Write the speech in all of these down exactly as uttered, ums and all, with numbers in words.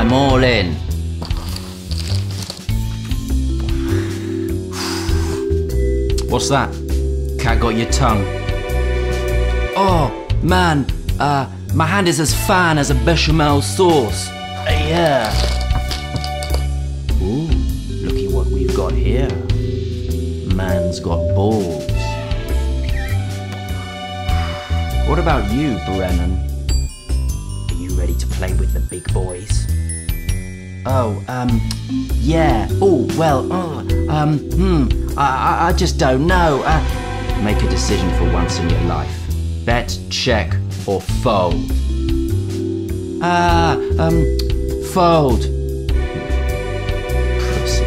I'm all in. What's that? Cat got your tongue. Oh, man, uh, my hand is as fine as a bechamel sauce. Uh, yeah. Ooh, looky what we've got here. Man's got balls. What about you, Brennan? Are you ready to play with the big boys? Oh, um, yeah. Oh, well, oh, um, hmm, I, I, I just don't know. Uh, make a decision for once in your life. Bet, check, or fold? Ah, uh, um, fold. Pussy.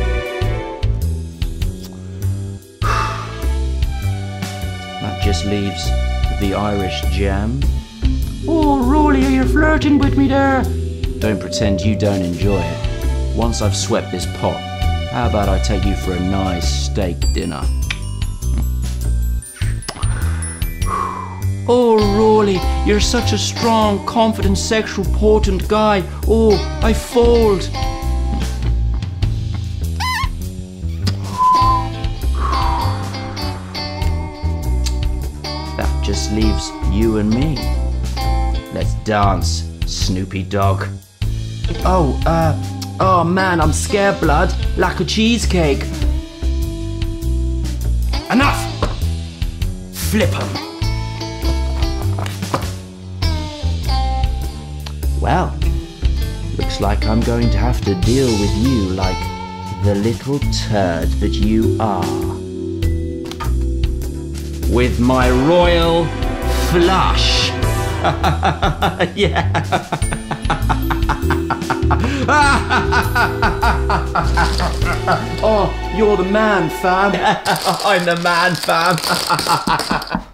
That just leaves the Irish jam. Oh, Rolly, are you flirting with me there? Don't pretend you don't enjoy it. Once I've swept this pot, how about I take you for a nice steak dinner? Oh, Rolly, you're such a strong, confident, sexual, potent guy. Oh, I fold. That just leaves you and me. Let's dance, Snoopy Dog. Oh, uh, oh man, I'm scared, blood, like a cheesecake. Enough! Flip 'em. Well, looks like I'm going to have to deal with you like the little turd that you are. With my royal flush. Yeah. Oh, you're the man, fam. I'm the man, fam.